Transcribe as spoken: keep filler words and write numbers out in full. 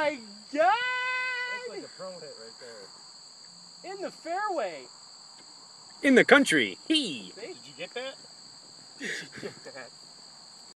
my God! That's like a pro hit right there. In the fairway. In the country. He. Did you get that? Did you get that?